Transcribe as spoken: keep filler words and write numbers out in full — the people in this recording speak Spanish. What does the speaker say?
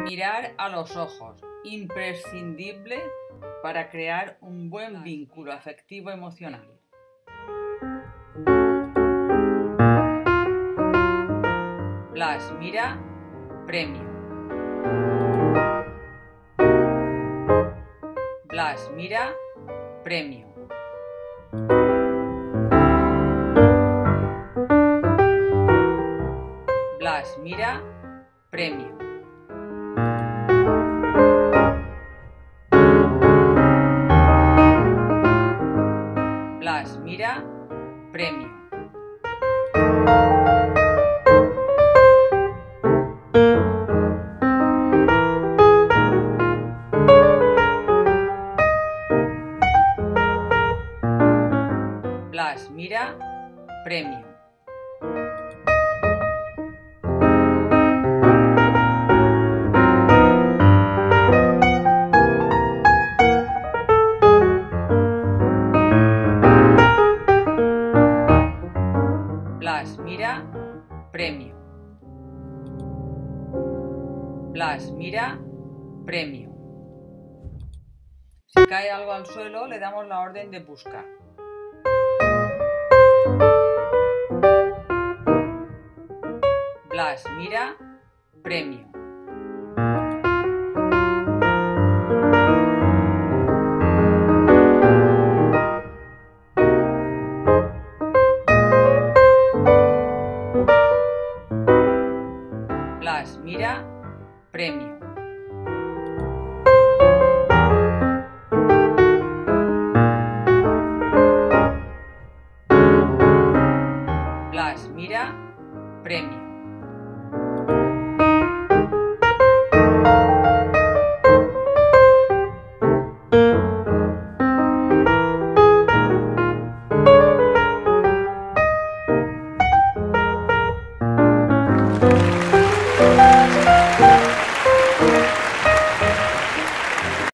Mirar a los ojos, imprescindible para crear un buen vínculo afectivo emocional. Blas mira, premio. Blas mira, premio. Blas mira, premio. Blas mira, premio. Blas mira, premio. Blas mira, premio. Blas mira, premio. Si cae algo al suelo, le damos la orden de buscar. Blas mira, premio. Blas mira, premio.